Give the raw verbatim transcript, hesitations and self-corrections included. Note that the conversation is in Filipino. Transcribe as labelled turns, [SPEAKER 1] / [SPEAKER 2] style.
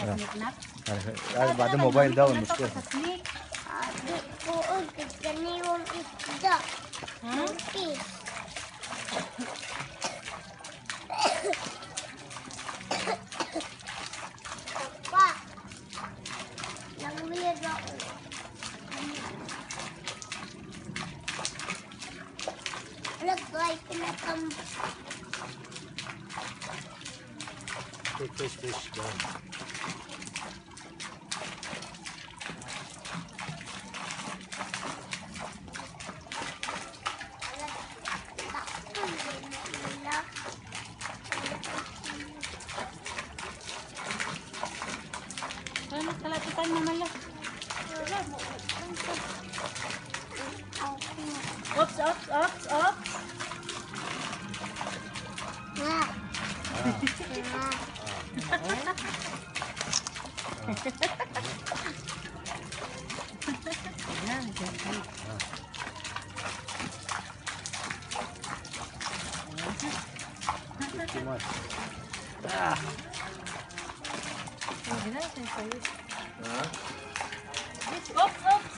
[SPEAKER 1] Sneak na.
[SPEAKER 2] Ah, bata mobile daw mister.
[SPEAKER 1] Sa sneak.
[SPEAKER 3] Adik ko, ganiwang isda.
[SPEAKER 1] Ha?
[SPEAKER 3] Fish. Apa? Yang weird ako. Look like pinakam.
[SPEAKER 2] Fish, fish daw.
[SPEAKER 1] Ano, kalapitan mo mala. Oops, oops, oops, oops.
[SPEAKER 3] Nah.
[SPEAKER 1] Ayan, okay.
[SPEAKER 2] Too much. Ah.
[SPEAKER 1] Hindi na, sa'yo.
[SPEAKER 2] Ha?
[SPEAKER 1] Oops, oops.